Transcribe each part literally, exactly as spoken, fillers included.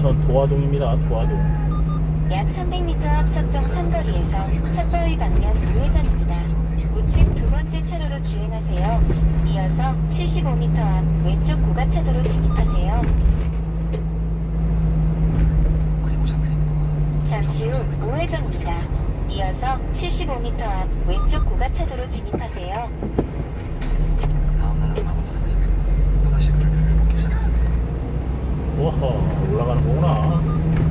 인천 도화동입니다. 도화동. 약 삼백 미터 앞 석정 삼거리에서 석바위 방면 우회전입니다. 우측 두 번째 차로로 주행하세요. 이어서 칠십오 미터 앞 왼쪽 고가차도로 진입하세요. 잠시 후 우회전입니다. 이어서 칠십오 미터 앞 왼쪽 고가차도로 진입하세요. 다음 나라 마법하는 섬에는 또다시 그를 들을 먹기 시작하는데 오호, 올라가는 거구나.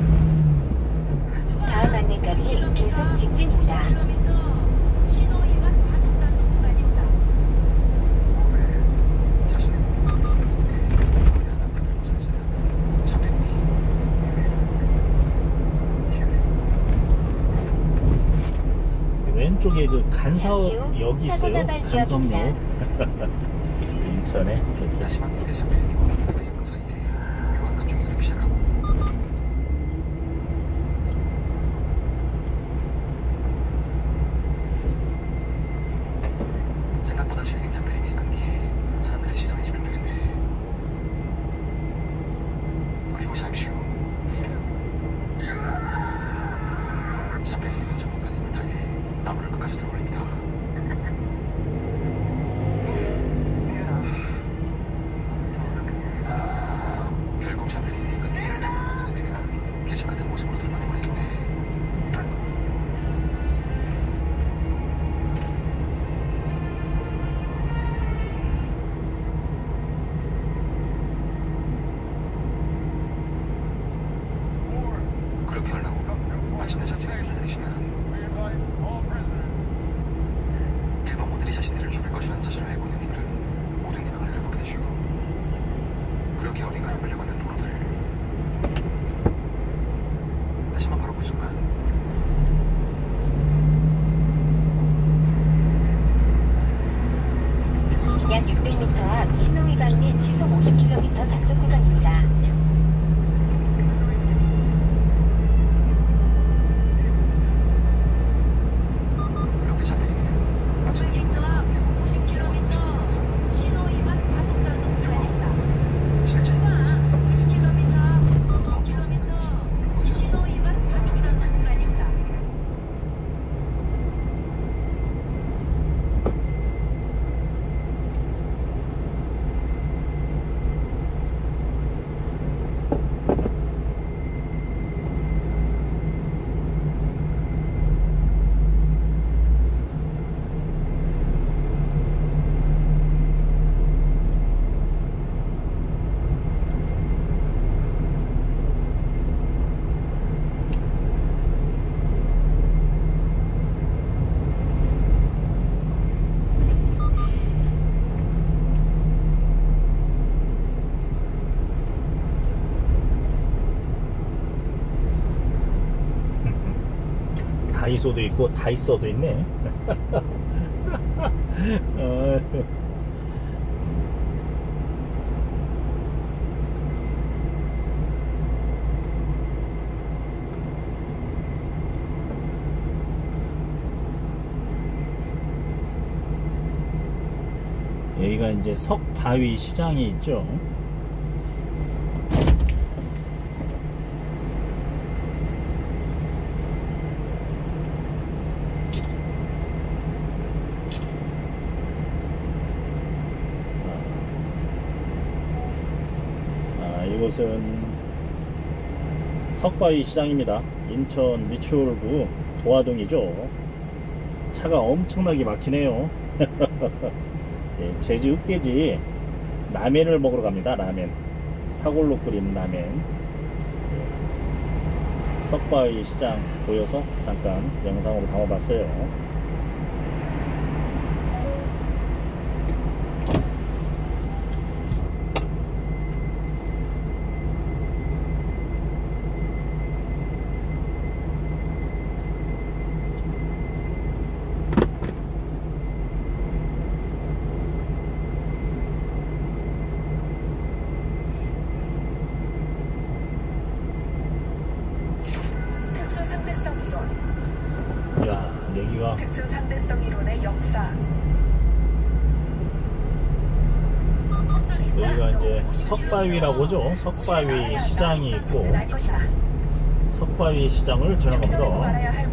다음 안내까지 계속 직진입니다. 자신의 몸을 가리키는데 거기 하나 물들 곳을 쓰려는 자폐인이 왼쪽에 그 간사역이 사고 있어요. 다발 간섬역. 지역입니다. 인천에 이렇게. 다시만 이때 자폐인이와 나라의 생각 사이에 묘한 감정이 흐르기 시작하고 생각보다 실린 자폐인의 끈기에 사람들의 시선이 집중되는데 그리고 잠시 후 자폐인은 전문가의 힘을 다해 나무를 끝까지 들어올립니다. 결국 자폐인의 끈기에 흐름을 받아내면 개집 같은 모습으로 돌변해버리는데 그렇게 하려고 마침내 전진하게 기다리시면 일본군들이 자신들을 죽일 것이라는 사실을 알고 있는 이들은 모든 예방을 내려놓게 되죠. 그렇게 어딘가로 끌려가는 도로들. 하지만 바로 그 순간 약 육백 미터 앞 신호위반 및 시속 오십 킬로미터 단속 구간입니다. 그렇게 자폐인은 마침내 죽음을 미루고 오십 킬로미터 신호위반 과속 단속 구간입니다. 실제 오십 킬로미터 오십 킬로미터 신호위반 과속 단속 구간입니다. 다이소도 있고 다이소도 있네. 어휴. 여기가 이제 석바위 시장이 있죠. 이곳은 석바위 시장입니다. 인천 미추홀구 도화동이죠. 차가 엄청나게 막히네요. 예, 제주 흑돼지 라멘을 먹으러 갑니다. 라멘, 사골로 끓인 라멘. 예, 석바위 시장 보여서 잠깐 영상으로 담아봤어요. 여기가 특수 상대성 이론의 역사. 여기가 이제 석바위라고 하죠. 석바위 시장이 있고 석바위 시장을 지나갑니다.